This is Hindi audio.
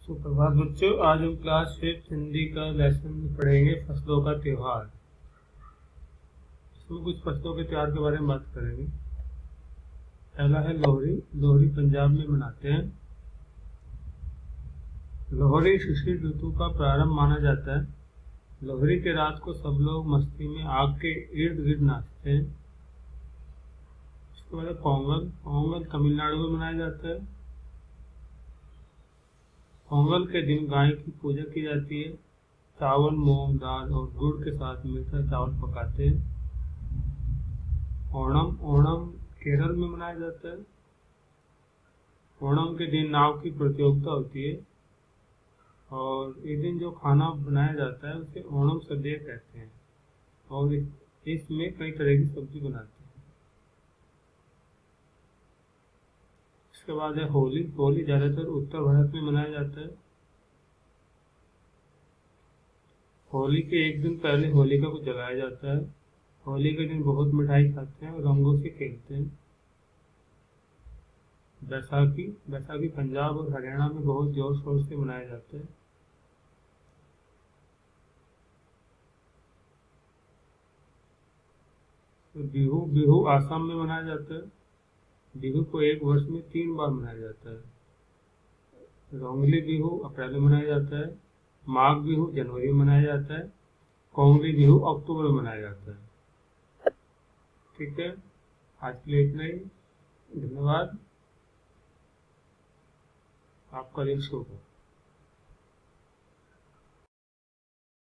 सुप्रभात बच्चों, आज हम क्लास 5 हिंदी का लेसन पढ़ेंगे फसलों का त्योहार। इसमें कुछ फसलों के त्योहार के बारे में बात करेंगे। पहला है लोहड़ी। लोहड़ी पंजाब में मनाते हैं। लोहड़ी शिशिर ऋतु का प्रारंभ माना जाता है। लोहड़ी के रात को सब लोग मस्ती में आग के इर्द गिर्द नाचते हैं। इसके बाद पोंगल। पोंगल तमिलनाडु में मनाया जाता है। पोंगल के दिन गाय की पूजा की जाती है। चावल, मूंग दाल और गुड़ के साथ मीठा चावल पकाते हैं। ओणम। ओणम केरल में मनाया जाता है। ओणम के दिन नाव की प्रतियोगिता होती है और इस दिन जो खाना बनाया जाता है उसे ओणम सद्य कहते हैं और इसमें कई तरह की सब्जी बनाते हैं। इसके बाद है होली। होली ज्यादातर उत्तर भारत में मनाया जाता है। होली के एक दिन पहले होलिका को जलाया जाता है। होली के दिन बहुत मिठाई खाते हैं और रंगों से खेलते हैं। बैसाखी। बैसाखी पंजाब और हरियाणा में बहुत जोर शोर से मनाया जाता है। तो बिहू। बिहू आसाम में मनाया जाता है। बिहू को एक वर्ष में 3 बार मनाया जाता है। रोंगली बिहू अप्रैल में मनाया जाता है। माघ बिहू जनवरी में मनाया जाता है। कोंगली बिहू अक्टूबर में मनाया जाता है। ठीक है, आज के लिए इतना ही। धन्यवाद। आपका दिन शुभ हो।